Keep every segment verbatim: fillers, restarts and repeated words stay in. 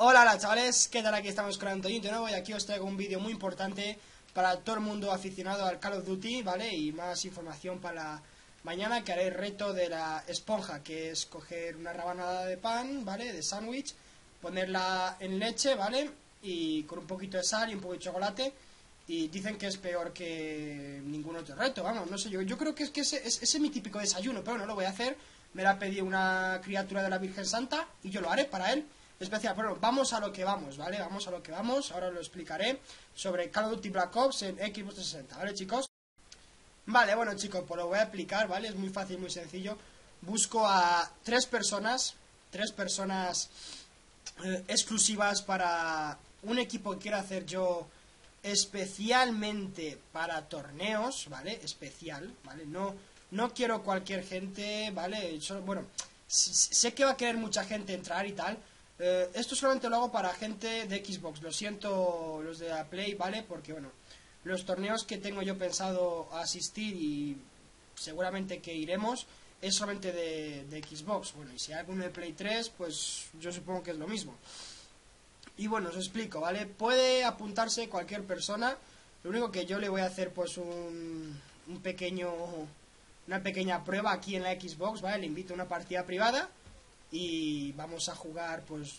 Hola, hola chavales, ¿qué tal? Aquí estamos con Antoñito de nuevo y aquí os traigo un vídeo muy importante para todo el mundo aficionado al Call of Duty, ¿vale? Y más información para mañana, que haré el reto de la esponja, que es coger una rabanada de pan, ¿vale? De sándwich, ponerla en leche, ¿vale? Y con un poquito de sal y un poquito de chocolate. Y dicen que es peor que ningún otro reto, vamos, no sé yo. Yo creo que es que ese, ese es mi típico desayuno, pero no lo voy a hacer. Me la ha pedido una criatura de la Virgen Santa y yo lo haré para él. Especial, bueno, vamos a lo que vamos, ¿vale? Vamos a lo que vamos, ahora lo explicaré sobre Call of Duty Black Ops en Xbox trescientos sesenta, ¿vale, chicos? Vale, bueno, chicos, pues lo voy a explicar, ¿vale? Es muy fácil, muy sencillo. Busco a tres personas, tres personas eh, exclusivas para un equipo que quiero hacer yo especialmente para torneos, ¿vale? Especial, ¿vale? No, no quiero cualquier gente, ¿vale? Solo, bueno, sé que va a querer mucha gente entrar y tal. Eh, esto solamente lo hago para gente de Xbox. Lo siento los de la Play, ¿vale? Porque, bueno, los torneos que tengo yo pensado asistir y seguramente que iremos es solamente de, de Xbox. Bueno, y si hay alguno de Play tres, pues yo supongo que es lo mismo. Y bueno, os explico, ¿vale? Puede apuntarse cualquier persona. Lo único que yo le voy a hacer, pues, un, un pequeño... Una pequeña prueba aquí en la Xbox, ¿vale? Le invito a una partida privada y vamos a jugar, pues,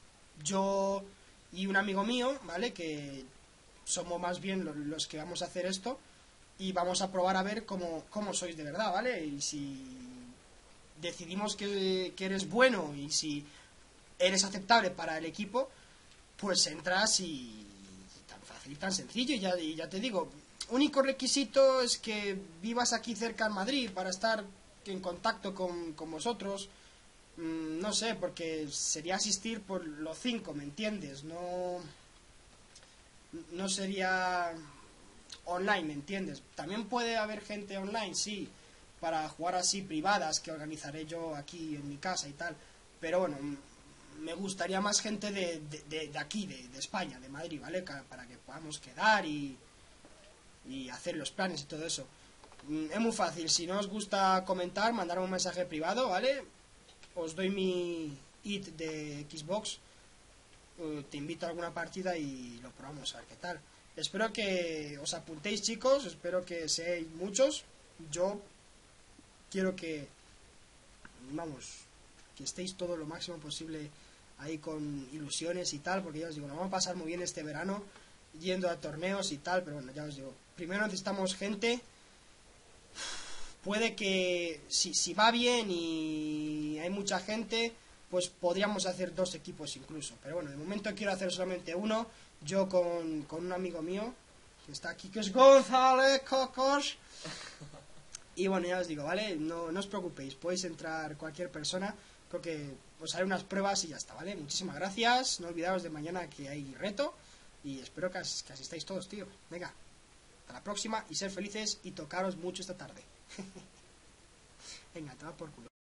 yo y un amigo mío, ¿vale? Que somos más bien los que vamos a hacer esto y vamos a probar a ver cómo, cómo sois de verdad, ¿vale? Y si decidimos que, que eres bueno y si eres aceptable para el equipo, pues entras y tan fácil, tan sencillo, y ya, y ya te digo, único requisito es que vivas aquí cerca en Madrid para estar en contacto con, con vosotros. Mm, no sé, porque sería asistir por los cinco, ¿me entiendes? No, no sería online, ¿me entiendes? También puede haber gente online, sí, para jugar así privadas que organizaré yo aquí en mi casa y tal, pero bueno, me gustaría más gente de, de, de, de aquí, de, de España, de Madrid, ¿vale? Para que podamos quedar y, y hacer los planes y todo eso. Es muy fácil, si no os gusta comentar, mandarme un mensaje privado, ¿vale? Os doy mi I D de Xbox, te invito a alguna partida y lo probamos a ver qué tal. Espero que os apuntéis, chicos, espero que seáis muchos. Yo quiero que, vamos, que estéis todo lo máximo posible ahí con ilusiones y tal, porque ya os digo, nos vamos a pasar muy bien este verano yendo a torneos y tal, pero bueno, ya os digo, primero necesitamos gente. Puede que si, si va bien y hay mucha gente, pues podríamos hacer dos equipos incluso, pero bueno, de momento quiero hacer solamente uno, yo con, con un amigo mío que está aquí, que es González Cocos. Y bueno, ya os digo, ¿vale? No, no os preocupéis, podéis entrar cualquier persona, porque os haré unas pruebas y ya está, ¿vale? Muchísimas gracias, no olvidaos de mañana que hay reto y espero que, as, que asistáis todos, tío. Venga, hasta la próxima y ser felices y tocaros mucho esta tarde. Venga, te va por culo.